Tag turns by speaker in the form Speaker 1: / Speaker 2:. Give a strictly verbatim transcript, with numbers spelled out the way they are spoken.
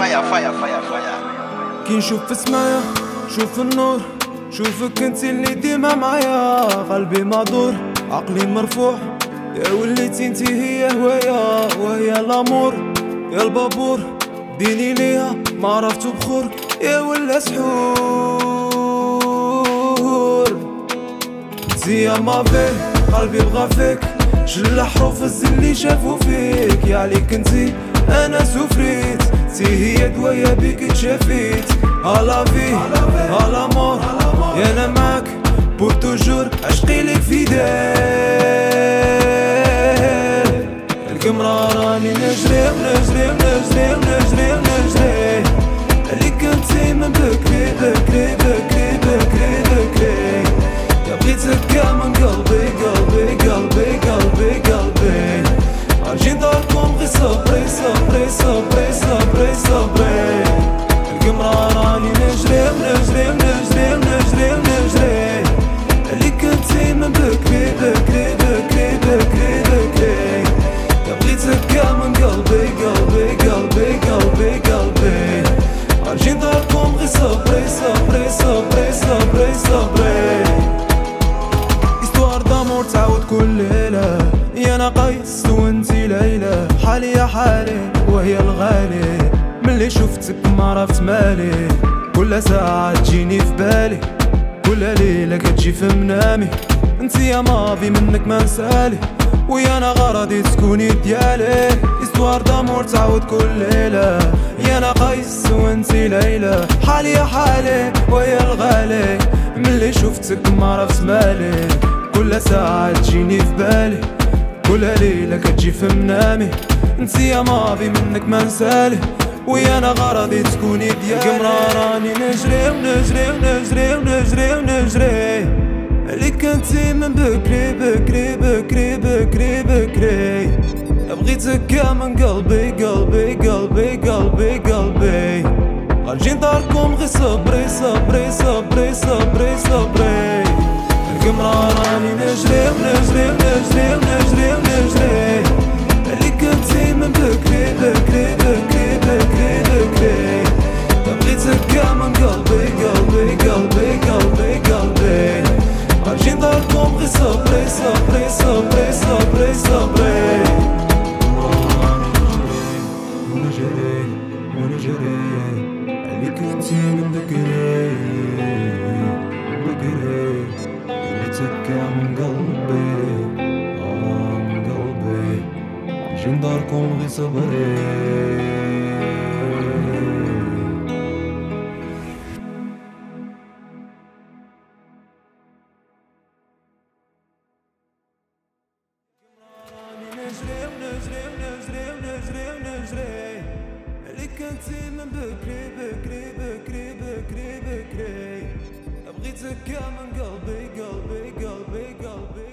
Speaker 1: فايا فايا فايا فايا.
Speaker 2: كي نشوف في سمايا شوف النور، شوفك انتي اللي ديما معايا، قلبي مهدور عقلي مرفوع، يا وليتي انتي هي هوايا وهي لامور، يا البابور ديني ليها ما عرفتو بخور، يا ولا سحور انتي يا ما فيه قلبي بغا فيك، جل حروف اللي شافو فيك، يا عليك انتي انا سفريت، انتي هي دوايا بيك تشافيت، هلا في هلا مور، يا انا معاك بور توجور، عشقي لك فداء، القمرة راني نجري ونجري ونجري ونجري ونجري، عليك انتي من بكري بكري بكري بكري بكري، يا بغيتك يا من قلبي قلبي قلبي قلبي قلبي، عاجين داركم غي صبري صبري صبري صبري صبري، القمرة راني نجري ونجري ونجري ونجري ونجري، عليك انتي من بكري بكري بكري بكري بكري، يا بغيتك يا من قلبي قلبي قلبي قلبي قلبي، عاجين داركم غي صبري صبري صبري صبري صبري، استوار دامور تعاود كل ليلة، يا انا قيس وانتي ليلى، حالي يا حالي وهي الغالي، ملي شفتك ما عرفت مالي، كل ساعة تجيني في بالي، كل ليلة كتجي في منامي، انتي يا ماضي منك ما نسالي، ويا انا غرضي تكوني ديالي، استوار دامور تعاود كل ليلة، يا انا قيس وانتي ليلى، حالي يا حالي وهي الغالي، ملي شفتك ما عرفت مالي، كل ساعة تجيني في بالي، كل ليلة كتجي في منامي، انتي يا ماضي منك ما نسالي، ويا انا غرضي تكوني ديالي، القمرة راني نجري ونجري ونجري ونجري ونجري، عليك انتي من بكري بكري بكري بكري بكري، بغيتك يا من قلبي قلبي قلبي قلبي قلبي، غنجي داركم غي صبري صبري صبري صبري صبري، القمرة راني نجري ونجري ونجري ونجري ونجري، عليك انتي من بكري بكري بكري بكري بكري، بغيتك يا من قلبي قلبي قلبي قلبي قلبي، عاجين داركم غي صبري صبري صبري صبري صبري، ونجري ونجري عليك انتي من بكري بكري، بغيتك يا من قلبي آه من قلبي، عاجين داركم غي صبري. نجري ونجري ونجري ونجري ونجري، عليك انتي من بكري بكري بكري بكري بكري، بغيتك يا من قلبي قلبي قلبي قلبي.